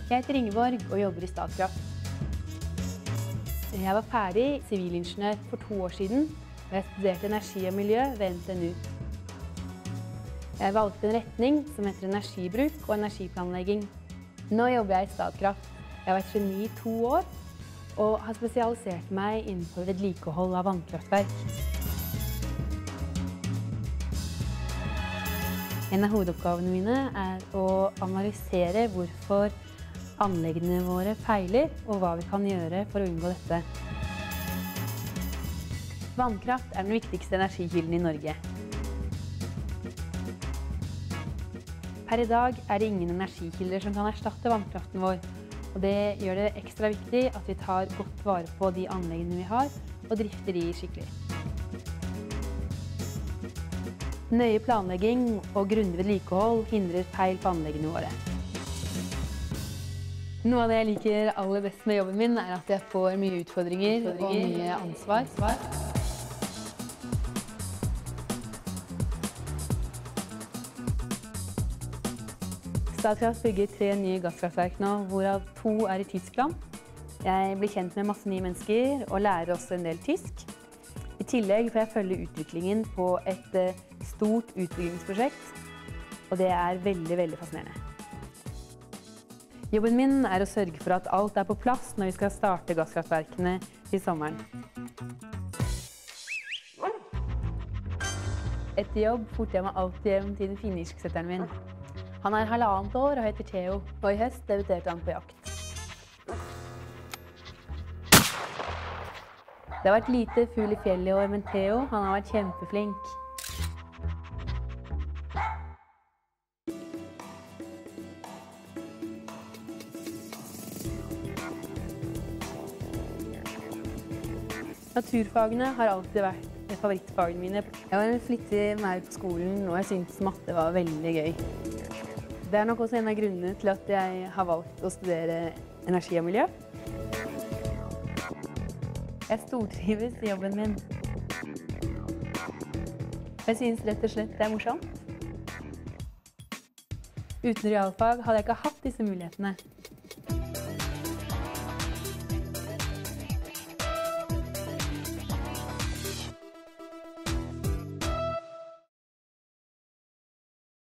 Jeg heter Ingeborg og jobber i Statkraft. Jeg var ferdig sivilingeniør for 2 år siden, og jeg studerte energi og miljø ved NTNU. Jeg valgte en retning som heter energibruk og energiplanlegging. Nå jobber jeg i Statkraft. Jeg har vært geni i 2 år, og har spesialisert meg innenfor vedlikehold av vannkraftverk. En av hovedoppgavene mine er å analysere hvorfor anleggene våre feiler, og hva vi kan gjøre for å unngå dette. Vannkraft er den viktigste energikilden i Norge. Per i dag er det ingen energikilder som kan erstatte vannkraften vår, og det gjør det ekstra viktig at vi tar godt vare på de anleggene vi har, og drifter de skikkelig. Nøye planlegging og grundig vedlikehold hindrer feil på anleggene våre. Noe av det jeg liker aller best med jobben min er at jeg får mye utfordringer og mye ansvar. Statkraft bygger 3 nye gasskraftverk nå, hvorav 2 er i tidsplan. Jeg blir kjent med masse nye mennesker og lærer også en del tysk. I tillegg får jeg følge utviklingen på et stort utbyggingsprosjekt, og det er veldig fascinerende. Jobben min er å sørge for at alt er på plass når vi skal starte gasskraftverkene til sommeren. Etter jobb forter jeg meg alltid hjem til den finnisksetteren min. Han er 1,5 år og heter Theo, og i høst debuterte han på jakt. Det har vært lite fugl i fjellet i år, men Theo han har vært kjempeflink. Naturfagene har alltid vært favorittfagene mine. Jeg var en flittig nerd på skolen, og jeg syntes matte var veldig gøy. Det er nok også en av grunnene til at jeg har valgt å studere energi og miljø. Jeg stortrives i jobben min. Jeg synes rett og slett det er morsomt. Uten realfag hadde jeg ikke hatt disse mulighetene.